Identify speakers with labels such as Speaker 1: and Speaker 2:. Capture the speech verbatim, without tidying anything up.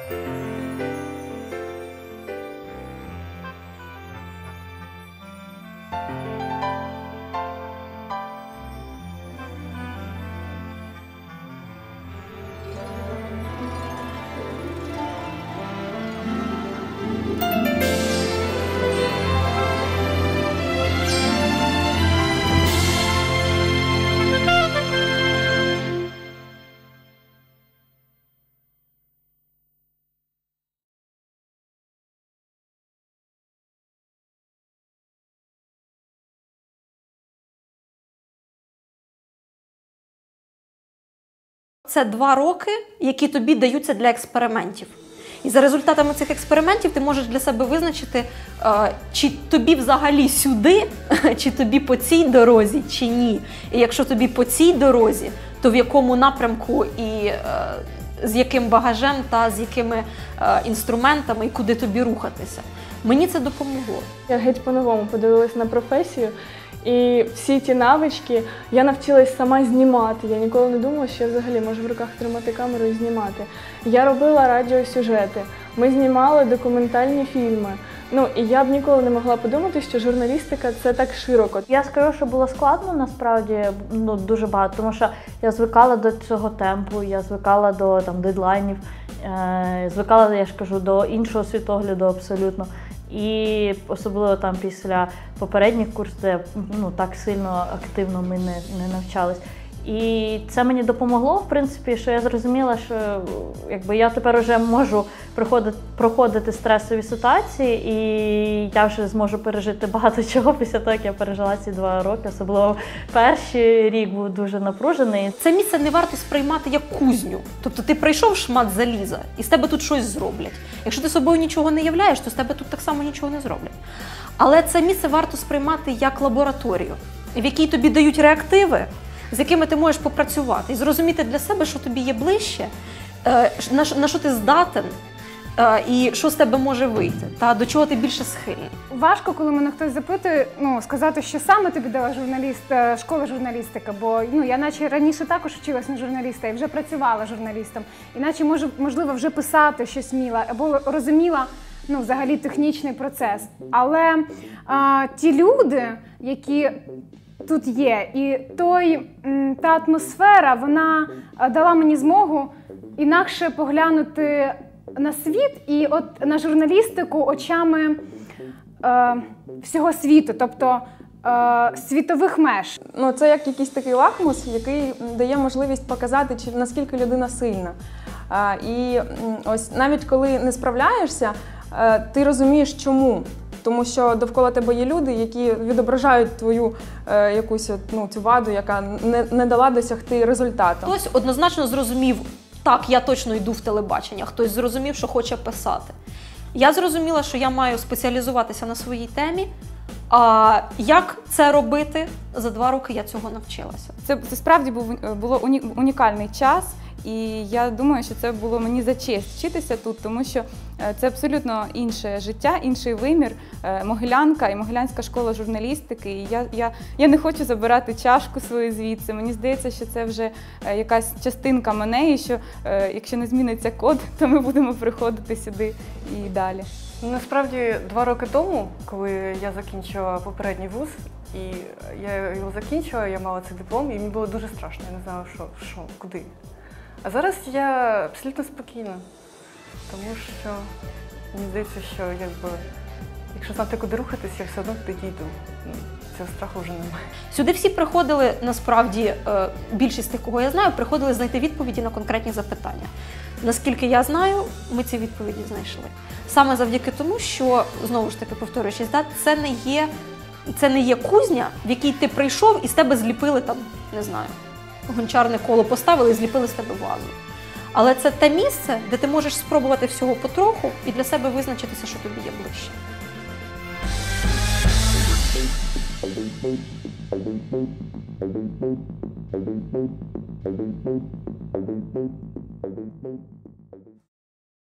Speaker 1: Це два роки, які тобі даються для експериментів. І за результатами цих експериментів ти можеш для себе визначити, чи тобі взагалі сюди, чи тобі по цій дорозі, чи ні. І якщо тобі по цій дорозі, то в якому напрямку і з яким багажем та з якими інструментами і куди тобі рухатися. Мені це допомогло.
Speaker 2: Я геть по-новому подивилась на професію. І всі ті навички я навчилась сама знімати. Я ніколи не думала, що я взагалі можу в руках тримати камеру і знімати. Я робила радіосюжети, ми знімали документальні фільми. Ну, і я б ніколи не могла подумати, що журналістика – це так широко.
Speaker 3: Я скажу, що було складно, насправді, ну, дуже багато, тому що я звикала до цього темпу, я звикала до там, дедлайнів, е звикала, я ж кажу, до іншого світогляду абсолютно. І особливо там після попередніх курсів, де ну, так сильно активно ми не, не навчались. І це мені допомогло, в принципі, що я зрозуміла, що якби, я тепер вже можу проходити, проходити стресові ситуації, і я вже зможу пережити багато чого після того, як я пережила ці два роки. Особливо перший рік був дуже напружений.
Speaker 1: Це місце не варто сприймати як кузню. Тобто ти прийшов шмат заліза, і з тебе тут щось зроблять. Якщо ти собою нічого не являєш, то з тебе тут так само нічого не зроблять. Але це місце варто сприймати як лабораторію, в якій тобі дають реактиви, з якими ти можеш попрацювати і зрозуміти для себе, що тобі є ближче, на що ти здатен і що з тебе може вийти, та до чого ти більше схильний.
Speaker 4: Важко, коли мене хтось запитує, ну, сказати, що саме тобі дала журналіст, школа журналістики, бо ну, я наче раніше також вчилась на журналіста і вже працювала журналістом, іначе, може, можливо, вже писати щось вміла, або розуміла, ну, взагалі технічний процес. Але а, ті люди, які тут є, і той, та атмосфера, вона дала мені змогу інакше поглянути на світ і от на журналістику очами е, всього світу, тобто е, світових меж.
Speaker 2: Ну, це як якийсь такий лакмус, який дає можливість показати, чи наскільки людина сильна. Е, і ось навіть коли не справляєшся, е, ти розумієш, чому. Тому що довкола тебе є люди, які відображають твою е, якусь ну, цю ваду, яка не, не дала досягти результату.
Speaker 1: Хтось однозначно зрозумів, так, я точно йду в телебачення, хтось зрозумів, що хоче писати. Я зрозуміла, що я маю спеціалізуватися на своїй темі, а як це робити, за два роки я цього навчилася.
Speaker 5: Це, це справді був, було уні, унікальний час. І я думаю, що це було мені за честь вчитися тут, тому що це абсолютно інше життя, інший вимір, Могилянка і Могилянська школа журналістики. І я, я, я не хочу забирати чашку свою звідси. Мені здається, що це вже якась частинка мене, і що якщо не зміниться код, то ми будемо приходити сюди і далі.
Speaker 6: Насправді, два роки тому, коли я закінчила попередній вуз, і я його закінчила, я мала цей диплом, і мені було дуже страшно, я не знала, що, що куди. А зараз я абсолютно спокійна, тому що мені здається, що якби, якщо знати, куди рухатись, я все одно туди дійду. Цього страху вже немає.
Speaker 1: Сюди всі приходили, насправді, більшість тих, кого я знаю, приходили знайти відповіді на конкретні запитання. Наскільки я знаю, ми ці відповіді знайшли. Саме завдяки тому, що, знову ж таки, повторюючись, це не є, це не є кузня, в якій ти прийшов і з тебе зліпили там, не знаю, гончарне коло поставили і зліпили з тебе вазу. Але це те місце, де ти можеш спробувати всього потроху і для себе визначитися, що тобі є ближче. Thank you.